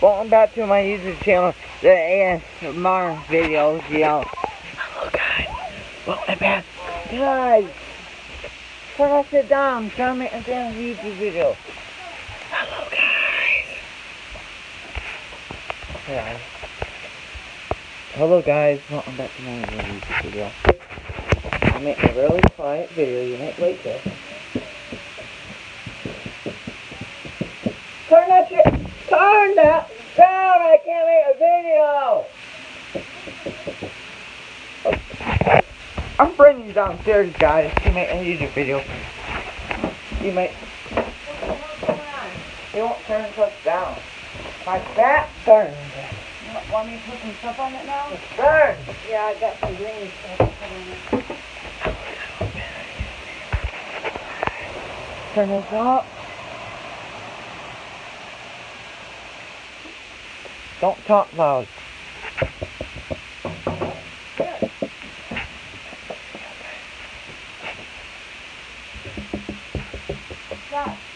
Welcome back to my YouTube channel, the ASMR videos, Hello guys, welcome back. Guys, turn off the down, try to make a damn YouTube video. Hello guys. Hello guys, welcome back to my YouTube video. I make a really quiet video, you might like this. Turn that down, I can't make a video! I'm bringing you downstairs, guys, to make a YouTube video. You won't turn stuff down. My back burns. You want me to put some stuff on it now? It's burned. Yeah, I got some green stuff to put on it. Turn this up. Don't talk loud. Stop.